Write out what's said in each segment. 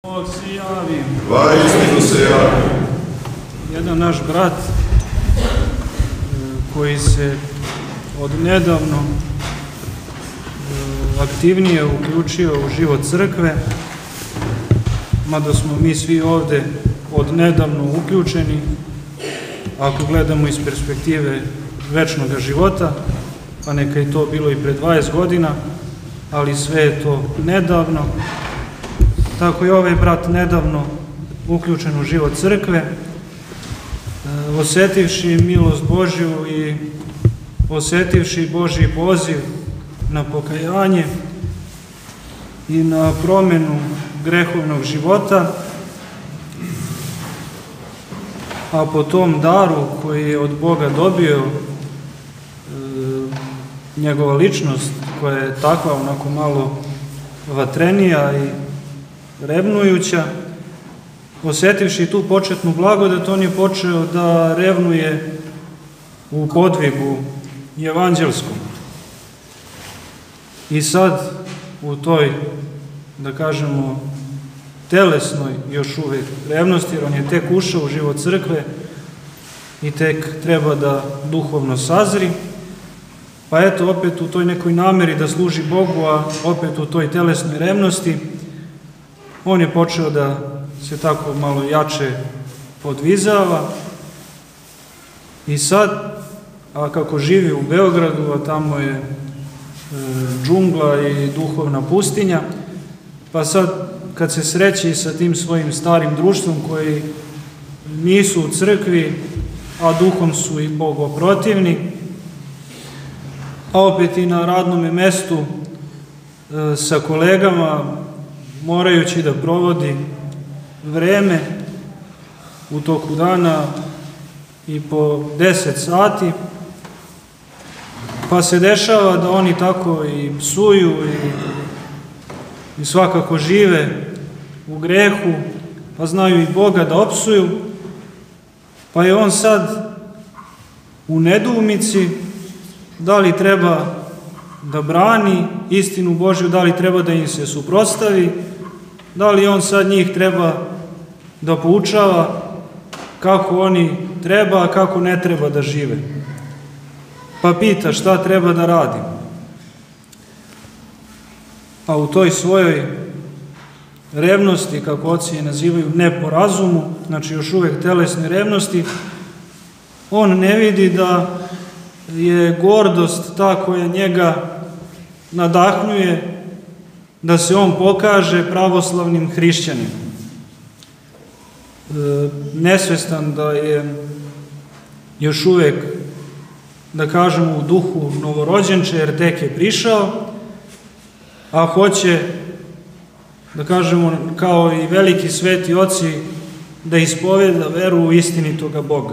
Bog se javi. Vaistinu se javi. Jedan naš brat koji se od nedavno aktivnije uključio u život crkve, mada smo mi svi ovde od nedavno uključeni, ako gledamo iz perspektive večnog života, pa neka je to bilo i pre 20 godina, ali sve je to nedavno. Tako je ovaj brat nedavno uključen u život crkve, osetivši milost Božju i osetivši Božji poziv na pokajanje i na promenu grehovnog života, a po tom daru koji je od Boga dobio, njegova ličnost koja je takva, onako malo vatrenija i revnujuća, osetivši tu početnu blagodat, on je počeo da revnuje u podvigu evanđelskom. I sad u toj, da kažemo, telesnoj još uvek revnosti, jer on je tek ušao u život crkve i tek treba da duhovno sazri, pa eto, opet u toj nekoj nameri da služi Bogu, a opet u toj telesnoj revnosti, on je počeo da se tako malo jače podvizava i sad, a kako živi u Beogradu, a tamo je džungla i duhovna pustinja, pa sad kad se sreće i sa tim svojim starim društvom koji nisu u crkvi, a duhom su i bogoprotivni, a opet i na radnom mestu sa kolegama, morajući da provodi vreme u toku dana i po 10 sati, pa se dešava da oni tako i psuju i svakako žive u grehu, pa znaju i Boga da opsuju, pa je on sad u nedoumici da li treba da brani istinu Božju, da li treba da im se suprotstavi, da li on sad njih treba da poučava kako oni treba, a kako ne treba da žive. Pa pita šta treba da radim. A u toj svojoj revnosti, kako oci je nazivaju, ne po razumu, znači još uvek telesne revnosti, on ne vidi da je gordost ta koja njega nadahnjuje da se on pokaže pravoslavnim hrišćaninom. Nesvestan da je još uvek, da kažemo, u duhu novorođenče, jer tek je prišao, a hoće, da kažemo, kao i veliki sveti oci, da ispoveda veru u istinitoga Boga.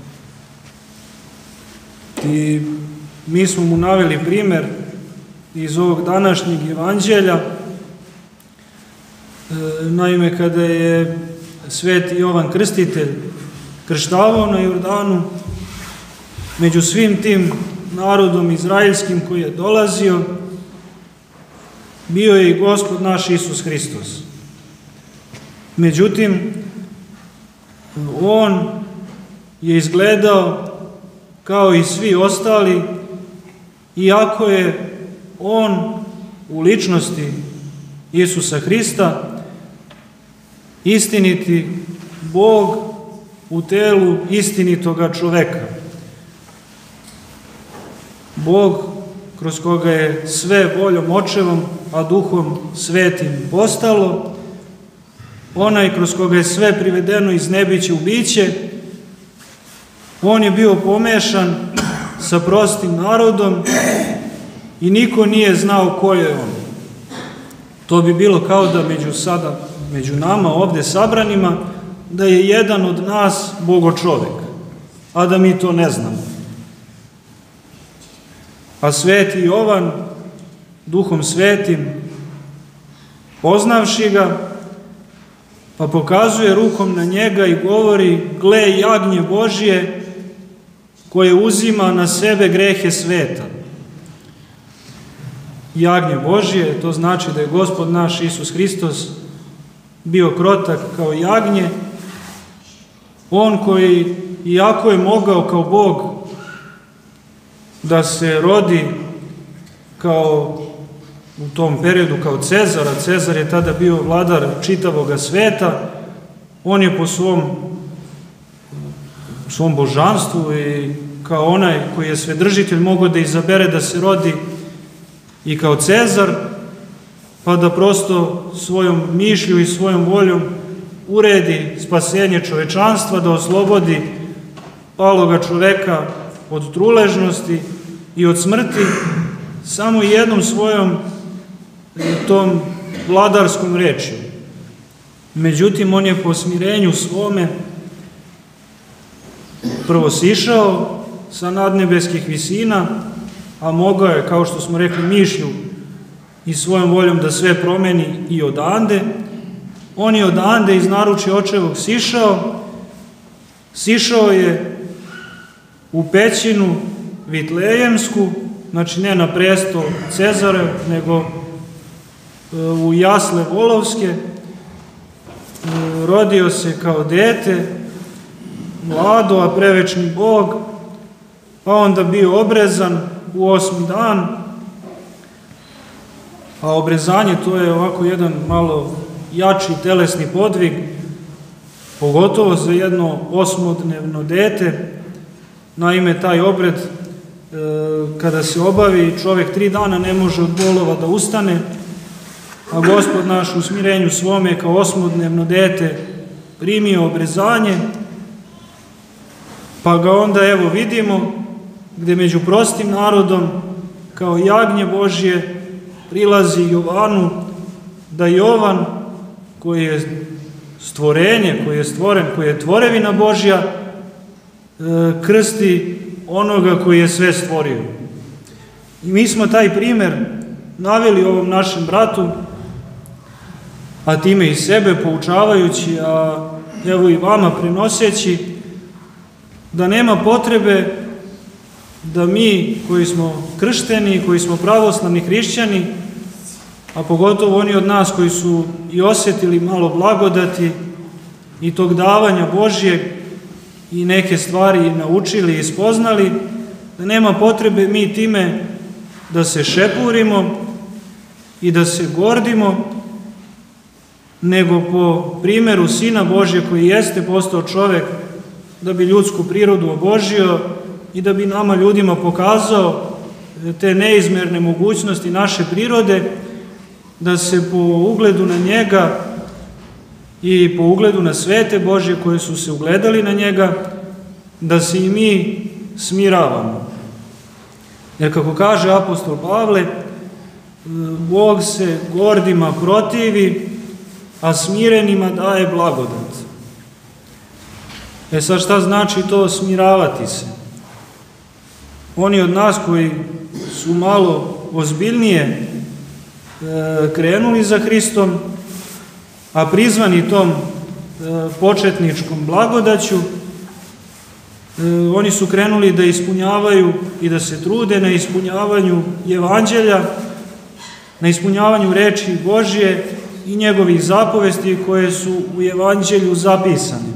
I mi smo mu naveli primer iz ovog današnjeg evanđelja. Naime, kada je sveti Jovan Krstitelj krštavao na Jordanu, među svim tim narodom izraelskim koji je dolazio, bio je i Gospod naš Isus Hristos. Međutim, on je izgledao kao i svi ostali, iako je on u ličnosti Isusa Hrista istiniti Bog u telu istinitoga čoveka. Bog kroz koga je sve voljom očevom, a duhom svetim postalo, onaj kroz koga je sve privedeno iz nebića u biće, on je bio pomešan sa prostim narodom i niko nije znao ko je on. To bi bilo kao da među nama ovde sabranima, da je jedan od nas bogočovek, a da mi to ne znamo. A sveti Jovan, duhom svetim, poznavši ga, pa pokazuje rukom na njega i govori: gle, jagnje Božje koje uzima na sebe grehe sveta. Jagnje Božje, to znači da je Gospod naš Isus Hristos bio krotak kao jagnje, on koji, iako je mogao kao Bog da se rodi kao u tom periodu kao Cezar, a Cezar je tada bio vladar čitavoga sveta, on je po svom božanstvu i kao onaj koji je svedržitelj mogao da izabere da se rodi i kao Cezar, pa da prosto svojom mišlju i svojom voljom uredi spasenje čovečanstva, da oslobodi paloga čoveka od truležnosti i od smrti samo jednom svojom tom vladarskom rečju. Međutim, on je po smirenju svome prvo sišao sa nadnebeskih visina, a mogao je, kao što smo rekli, mišlju i svojom voljom da sve promeni i odande. On je odande iz naručja očevog sišao je u pećinu Vitlejemsku, znači ne na presto Cezare, nego u jasle volovske, rodio se kao dete, mlado, a prevečni Bog, pa onda bio obrezan u 8. dan, a obrezanje to je ovako jedan malo jači telesni podvig, pogotovo za jedno 8-dnevno dete. Naime, taj obred, kada se obavi, čovjek 3 dana ne može od bolova da ustane, a Gospod naš u smirenju svome kao 8-dnevno dete primio obrezanje, pa ga onda evo vidimo gde među prostim narodom kao jagnje Božje prilazi Jovanu, da Jovan koji je stvorenje, koji je stvoren, koji je tvorevina Božja, krsti onoga koji je sve stvorio. I mi smo taj primer naveli ovom našem bratu, a time i sebe poučavajući, a evo i vama prenoseći, da nema potrebe da mi koji smo kršteni, koji smo pravoslavni hrišćani, a pogotovo oni od nas koji su i osjetili malo blagodati i tog davanja Božjeg i neke stvari naučili i spoznali, da nema potrebe mi time da se šepurimo i da se gordimo, nego po primjeru Sina Božje koji jeste postao čovek da bi ljudsku prirodu obožio i da bi nama ljudima pokazao te neizmerne mogućnosti naše prirode, da se po ugledu na njega i po ugledu na svete Božje koje su se ugledali na njega, da se i mi smiravamo. Jer kako kaže apostol Pavle, Bog se gordima protivi, a smirenima daje blagodat. Sad šta znači to smiravati se? Oni od nas koji su malo ozbiljnije krenuli za Hristom, a prizvani tom početničkom blagodaću, oni su krenuli da ispunjavaju i da se trude na ispunjavanju evanđelja, na ispunjavanju reči Božje i njegovih zapovesti koje su u evanđelju zapisane.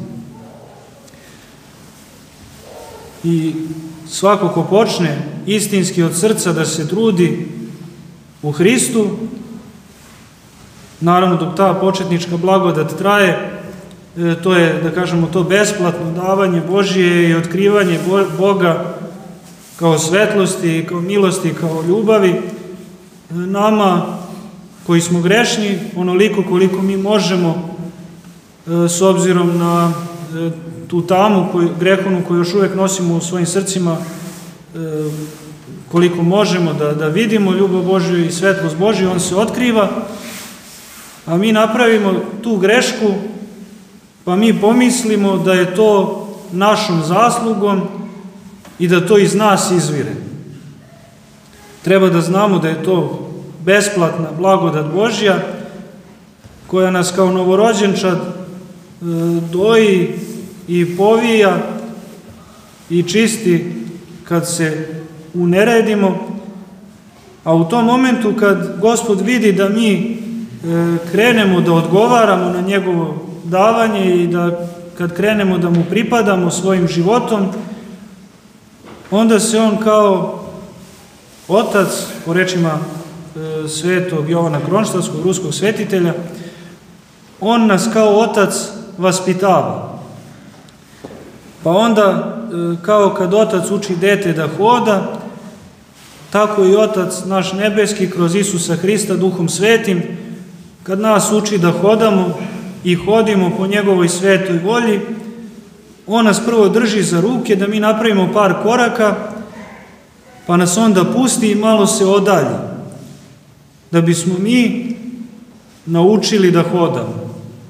I svako ko počne istinski od srca da se trudi u Hristu, naravno dok ta početnička blagodat traje, to je, da kažemo, to besplatno davanje Božje i otkrivanje Boga kao svetlosti, kao milosti, kao ljubavi, nama koji smo grešni, onoliko koliko mi možemo, s obzirom na tu tamu grehovnu koju još uvijek nosimo u svojim srcima, koliko možemo da vidimo ljubav Božju i svetlost Božju, on se otkriva, a mi napravimo tu grešku, pa mi pomislimo da je to našom zaslugom i da to iz nas izvire. Treba da znamo da je to besplatna blagodat Božja, koja nas kao novorođenčad doji i povija i čisti kad se uneredimo, a u tom momentu kad Gospod vidi da mi krenemo da odgovaramo na njegovo davanje i da kad krenemo da mu pripadamo svojim životom, onda se on kao otac, po rečima svetog Jovana Kronštatskog, ruskog svetitelja, on nas kao otac vaspitava. Pa onda, kao kad otac uči dete da hoda, tako i Otac naš nebeski kroz Isusa Hrista Duhom Svetim, kad nas uči da hodamo i hodimo po njegovoj svetoj volji, on nas prvo drži za ruke da mi napravimo par koraka, pa nas onda pusti i malo se odalji, da bismo mi naučili da hodamo.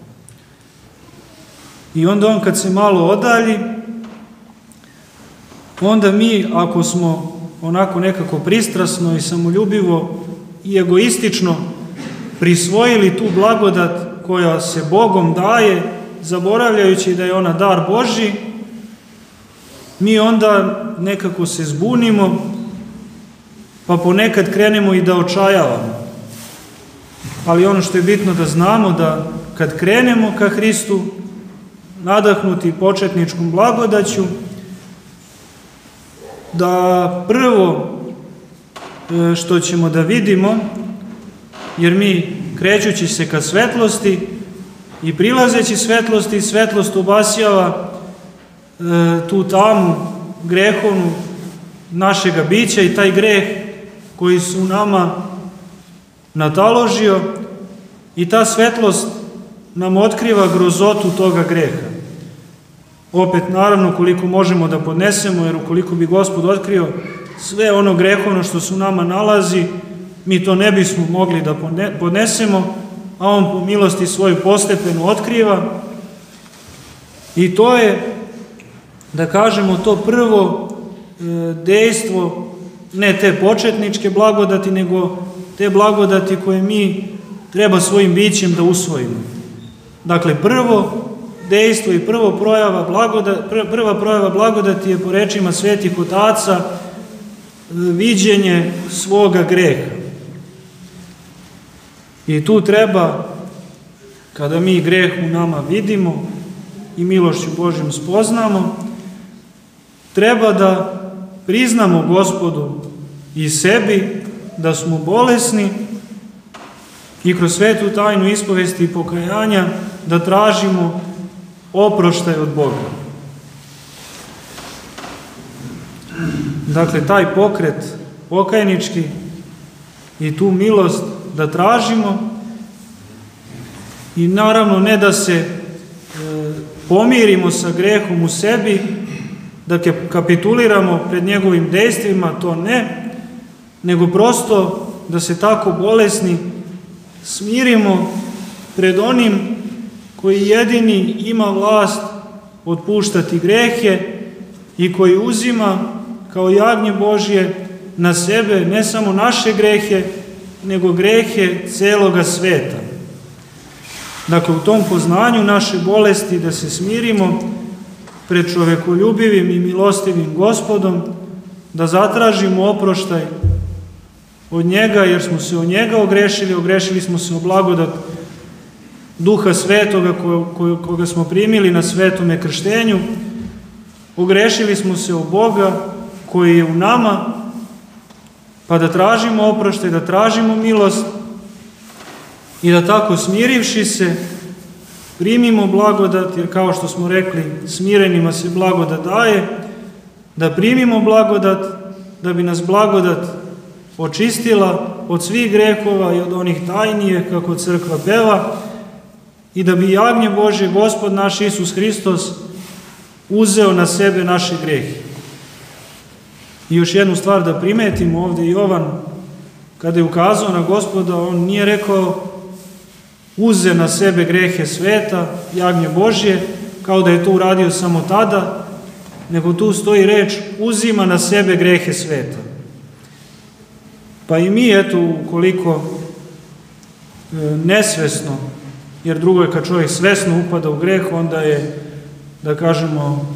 I onda on kad se malo odalji, onda mi, ako smo onako nekako pristrasno i samoljubivo i egoistično prisvojili tu blagodat koja se Bogom daje, zaboravljajući da je ona dar Božji, mi onda nekako se zbunimo, pa ponekad krenemo i da očajavamo. Ali ono što je bitno da znamo, da kad krenemo ka Hristu, nadahnuti početničkom blagodaću, da prvo što ćemo da vidimo, jer mi krećući se ka svetlosti i prilazeći svetlosti, svetlost obasjava tu tamu grehovnu našega bića i taj greh koji se u nama nataložio, i ta svetlost nam otkriva grozotu toga greha. Opet, naravno, koliko možemo da podnesemo, jer ukoliko bi Gospod otkrio sve ono grehovno što se u nama nalazi, mi to ne bismo mogli da podnesemo, a on po milosti svoju postepeno otkriva. I to je, da kažemo, to prvo dejstvo, ne te početničke blagodati, nego te blagodati koje mi treba svojim bićem da usvojimo. Dakle, prvo dejstvo i prva projava blagodati je, po rečima svetih otaca, viđenje svoga greha. I tu treba, kada mi greh u nama vidimo i milošću Božjom spoznamo, treba da priznamo Gospodu i sebi da smo bolesni i kroz svetu tajnu ispovesti i pokajanja da tražimo oproštaj od Boga. Dakle, taj pokret pokajnički i tu milost da tražimo, i naravno ne da se pomirimo sa grehom u sebi, da kapituliramo pred njegovim dejstvima, to ne, nego prosto da se tako bolesni smirimo pred onim koji jedini ima vlast otpuštati grehe i koji uzima kao jagnje Božje na sebe ne samo naše grehe, nego grehe celoga sveta. Dakle, u tom poznanju naše bolesti da se smirimo pred čovekoljubivim i milostivim Gospodom, da zatražimo oproštaj od njega, jer smo se o njega ogrešili smo se o blagodat Duha Svetoga koga smo primili na svetome krštenju, ogrešili smo se o Boga koji je u nama, pa da tražimo oproštaj, da tražimo milost i da tako smirivši se primimo blagodat, jer kao što smo rekli, smirenima se blagodat daje, da primimo blagodat, da bi nas blagodat očistila od svih grehova i od onih tajnije, kako crkva peva, i da bi jagnje Božje, Gospod naš Isus Hristos, uzeo na sebe naše grehe. I još jednu stvar da primetimo ovdje, Jovan, kada je ukazao na Gospoda, on nije rekao uze na sebe grehe sveta, jagnje Božje, kao da je to uradio samo tada, nego tu stoji reč uzima na sebe grehe sveta. Pa i mi, eto, ukoliko nesvesno, jer drugo je kad čovjek svesno upada u greh, onda je, da kažemo,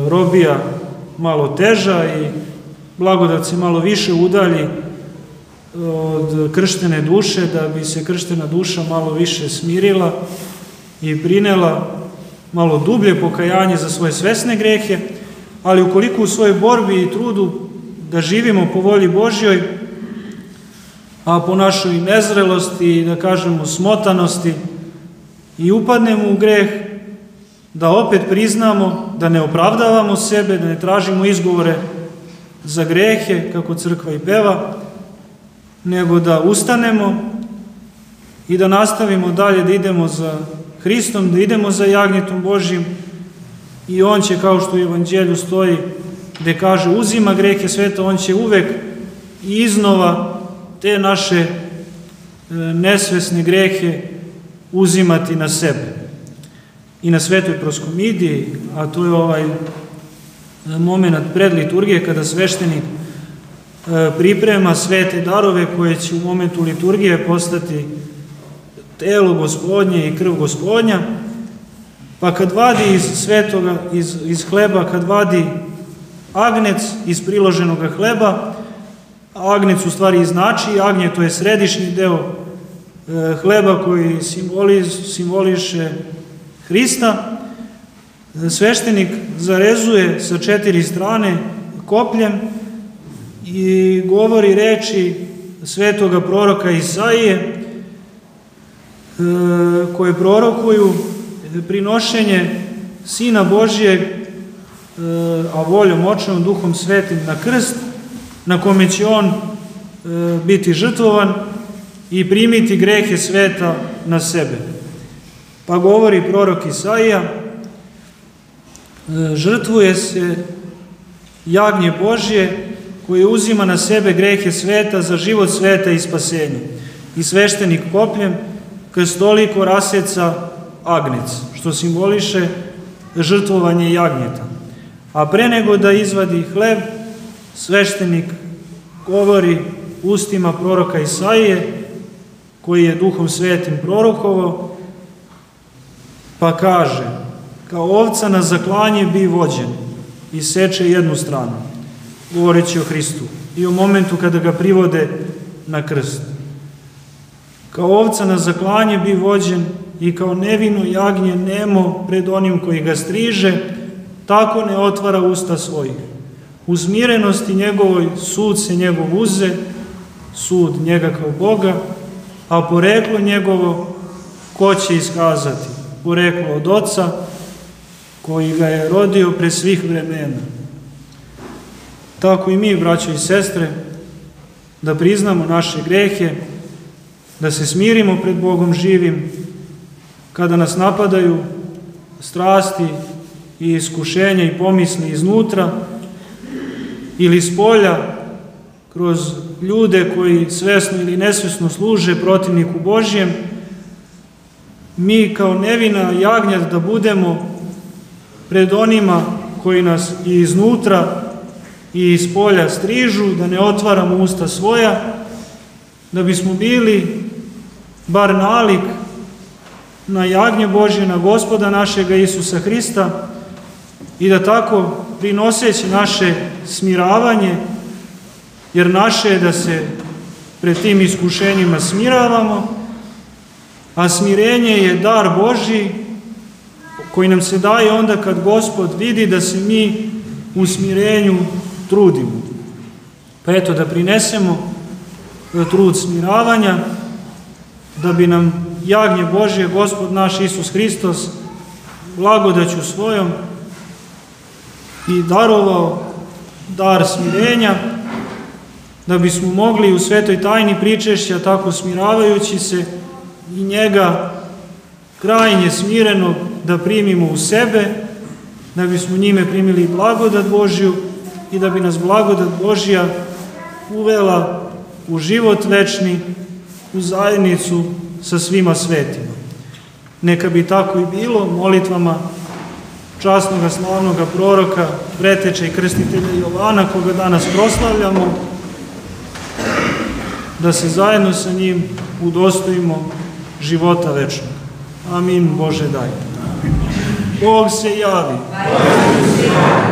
robija malo teža i blagodat se malo više udalji od krštene duše, da bi se krštena duša malo više smirila i prinela malo dublje pokajanje za svoje svesne grehe, ali ukoliko u svojoj borbi i trudu da živimo po volji Božjoj, a po našoj nezrelosti, da kažemo smotanosti, i upadnemo u greh, da opet priznamo, da ne opravdavamo sebe, da ne tražimo izgovore za grehe, kako crkva i peva, nego da ustanemo i da nastavimo dalje, da idemo za Hristom, da idemo za jagnjetom Božjim, i On će, kao što u Evanđelju stoji, gde kaže uzima grehe sveta, On će uvek i iznova te naše nesvesne grehe uzimati na sebe. I na svetoj proskomidiji, a to je ovaj moment pred liturgije, kada sveštenik priprema svete darove koje će u momentu liturgije postati telo Gospodnje i krv Gospodnja, pa kad vadi iz svetoga, iz hleba, kad vadi agnec iz priloženog hleba, agnec u stvari znači, agnje to je središnji deo hleba koji simboliše Hrista, sveštenik zarezuje sa 4 strane kopljem i govori reči svetoga proroka Isaije, koje prorokuju prinošenje Sina Božijeg, a voljom očevom, Duhom Svetim, na krst, na kome će On biti žrtvovan i primiti grehe sveta na sebe. Pa govori prorok Isaija, žrtvuje se jagnje Božje koje uzima na sebe grehe sveta za život sveta i spasenje. I sveštenik kopljem krstoliko raseca agnec, što simboliše žrtvovanje jagnjeta. A pre nego da izvadi hleb, sveštenik govori ustima proroka Isaije, koji je Duhom Svetim prorokovao, pa kaže, kao ovca na zaklanje bi vođen i seče jednu stranu, govoreći o Hristu i o momentu kada ga privode na krst. Kao ovca na zaklanje bi vođen i kao nevino jagnje nemo pred onim koji ga striže, tako ne otvara usta svojih. U smirenosti njegovoj sud se njegov uze, sud njega kao Boga, a poreklo njegovo ko će iskazati? Poreklo od Oca, koji ga je rodio pre svih vremena. Tako i mi, braćo i sestre, da priznamo naše grehe, da se smirimo pred Bogom živim, kada nas napadaju strasti i iskušenja i pomisli iznutra ili spolja, kroz ljude koji svesno ili nesvesno služe protivniku Božjem, mi kao nevina jagnjad da budemo pred onima koji nas i iznutra i iz polja strižu, da ne otvaramo usta svoja, da bismo bili bar nalik na jagnje Božje, na Gospoda našega Isusa Hrista, i da tako prinoseći naše smiravanje, jer naše je da se pred tim iskušenjima smiravamo, a smirenje je dar Božji koji nam se daje onda kad Gospod vidi da se mi u smirenju trudimo. Pa eto, da prinesemo trud smiravanja, da bi nam jagnje Božje, Gospod naš Isus Hristos, blagodaću svojom i darovao dar smirenja, da bismo mogli u svetoj tajni pričešća, tako smiravajući se, i njega krajnje smireno da primimo u sebe, da bismo njime primili blagodat Božju i da bi nas blagodat Božja uvela u život večni, u zajednicu sa svima svetima. Neka bi tako i bilo molitvama časnoga slavnoga proroka, preteče i krstitelja Jovana, koga danas proslavljamo, da se zajedno sa njim udostojimo života večnog. Amin. Bože daj. Bog se javi.